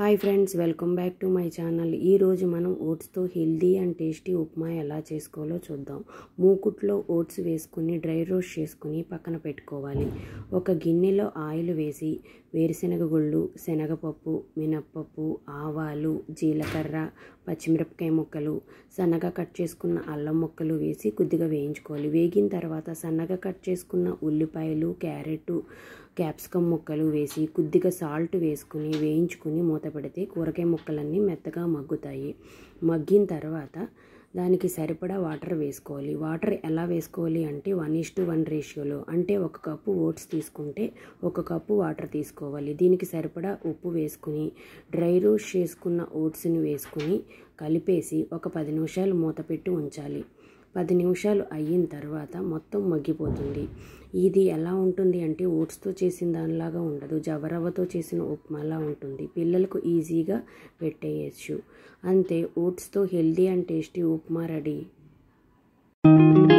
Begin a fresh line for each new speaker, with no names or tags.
Hi friends, welcome back to my channel. ఈరోజు మనం ఓట్స్తో హెల్దీ అండ్ టేస్టీ ఉప్మా ఎలా చేసుకోవాలో చూద్దాం. మూకుట్లో ఓట్స్ వేసుకుని డ్రై రోస్ట్ చేసుకుని పక్కన పెట్టుకోవాలి. ఒక గిన్నెలో ఆయిల్ వేసి వేరుశనగ గుళ్ళు, శనగపప్పు, మినప్పప్పు, ఆవాలు, జీలకర్ర, పచ్చిమిరపకాయ ముక్కలు, సన్నగా కట్ చేసుకున్న అల్లం ముక్కలు వేసి కొద్దిగా వేయించుకోవాలి. వేగిన తర్వాత సన్నగా కట్ చేసుకున్న ఉల్లిపాయలు, క్యారెట్, క్యాప్సికమ్ ముక్కలు వేసి కొద్దిగా సాల్ట్ వేసుకుని వేయించుకుని మూత పెడితే కూరగాయ ముక్కలన్నీ మెత్తగా మగ్గుతాయి. మగ్గిన తర్వాత దానికి సరిపడా వాటర్ వేసుకోవాలి. వాటర్ ఎలా వేసుకోవాలి అంటే 1:1 రేషియోలో, అంటే 1 కప్పు ఓట్స్ తీసుకుంటే 1 కప్పు వాటర్ తీసుకోవాలి. దీనికి సరిపడా ఉప్పు వేసుకుని డ్రై రోస్ట్ చేసుకున్న ఓట్స్ని వేసుకుని కలిపేసి ఒక 10 నిమిషాలు మూత పెట్టి ఉంచాలి. 10 నిమిషాలు అయిన తర్వాత మొత్తం మగ్గిపోతుంది. ఇది ఎలా ఉంటుంది అంటే ఓట్స్తో చేసిన దానిలాగా ఉండదు, జవరవ్వతో చేసిన ఉప్మాలా ఉంటుంది. పిల్లలకు ఈజీగా పెట్టేయచ్చు. అంతే, ఓట్స్తో healthy and tasty upma ready.